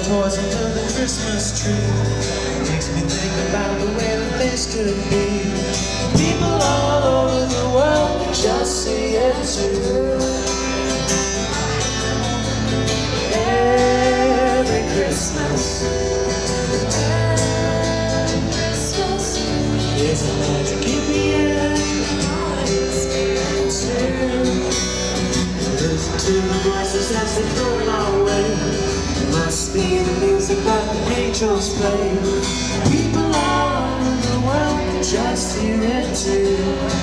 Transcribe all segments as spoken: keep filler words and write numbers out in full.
toys under the Christmas tree. Makes me think about the way that things could be. People all over the world can just see it too. Every Christmas, every Christmas is a magic in the air. Listen to the voices as they come our way. It must be the music that the angels play. People all over the world can just hear it too.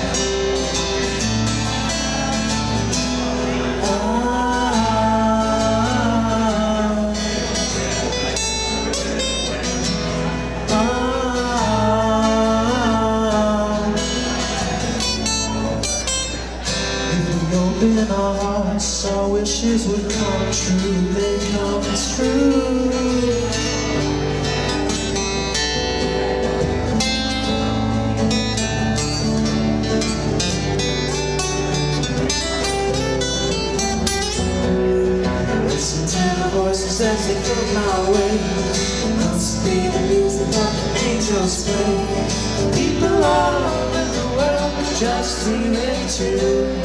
Open our hearts, our wishes would come true. They come true. Listen to the voices as they come our way. It must be the music that the angels play. People all over the world can just hear it too.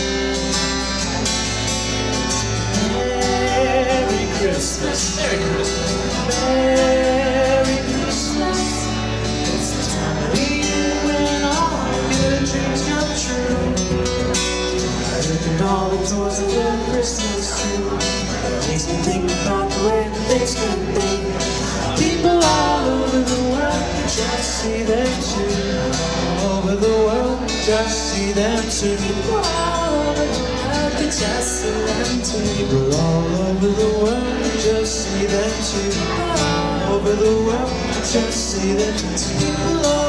Christmas, Merry Christmas, Merry Christmas. It's the time of the year when all good dreams come true. I look at all the toys and the Christmas too. Makes me think about the way that things could be. People all over the world can just see them too. All over the world can just see them too. People all over the world can just see them too. People all over the world just see them too. Over the world, just see them too.